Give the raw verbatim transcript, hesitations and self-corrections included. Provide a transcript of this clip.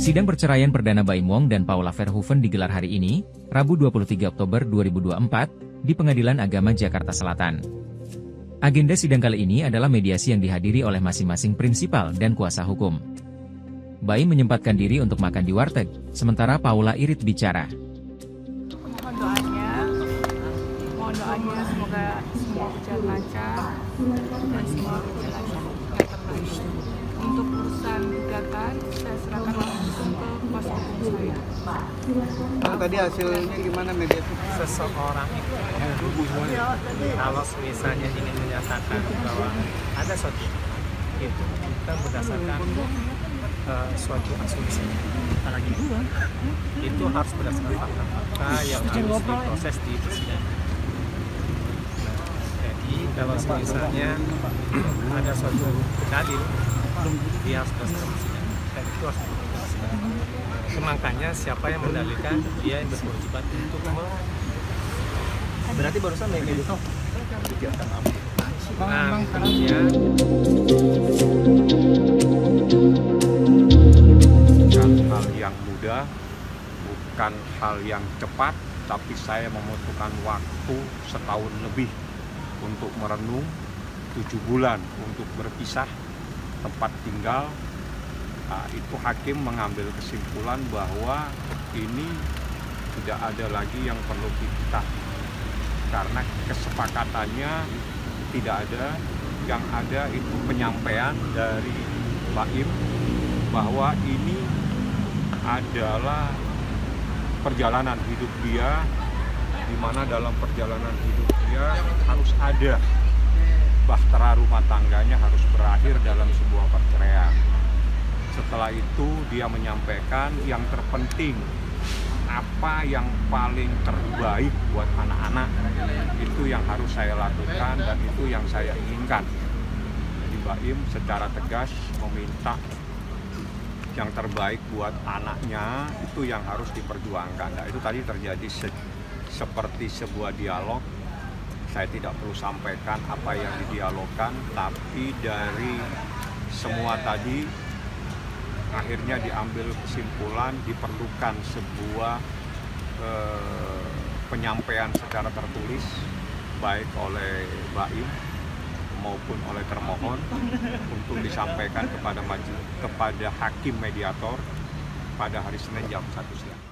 Sidang perceraian perdana Baim Wong dan Paula Verhoeven digelar hari ini, Rabu dua puluh tiga Oktober dua ribu dua puluh empat, di Pengadilan Agama Jakarta Selatan. Agenda sidang kali ini adalah mediasi yang dihadiri oleh masing-masing prinsipal dan kuasa hukum. Baim menyempatkan diri untuk makan di warteg, sementara Paula irit bicara. Mohon doanya, mohon doanya semoga semua berjalan lancar dan semua berjalan yang terbaik. Untuk urusan gugatan, saya serahkan langsung ke kuasa hukum saya. Nah, tadi hasilnya gimana mediasi? Seseorang itu kalau misalnya ingin menyatakan bahwa ada suatu itu kita berdasarkan uh, suatu asumsi, apalagi itu harus berdasarkan fakta-fakta yang harus diproses di persidangan. Nah, jadi kalau misalnya ada suatu dalil, dia harus berdasarkan persidangan dan itu harus diproses. Makanya siapa yang mendalilkan dia yang berkewajiban untuk Berarti barusan kayak gitu. Nah, kemudian bukan hal yang mudah, bukan hal yang cepat, tapi saya membutuhkan waktu setahun lebih untuk merenung, tujuh bulan untuk berpisah tempat tinggal. Nah, itu hakim mengambil kesimpulan bahwa ini tidak ada lagi yang perlu kita, karena kesepakatannya tidak ada. Yang ada itu penyampaian dari Baim bahwa ini adalah perjalanan hidup dia, di mana dalam perjalanan hidup dia harus ada bahtera rumah tangganya harus berakhir dalam sebuah perceraian. Setelah itu dia menyampaikan yang terpenting, apa yang paling terbaik buat anak-anak, itu yang harus saya lakukan dan itu yang saya inginkan. Jadi Baim secara tegas meminta yang terbaik buat anaknya, itu yang harus diperjuangkan. Nah, itu tadi terjadi se seperti sebuah dialog. Saya tidak perlu sampaikan apa yang didialogkan, tapi dari semua tadi akhirnya diambil kesimpulan diperlukan sebuah eh, penyampaian secara tertulis baik oleh Baim maupun oleh termohon untuk disampaikan kepada majelis, kepada hakim mediator pada hari Senin jam satu siang.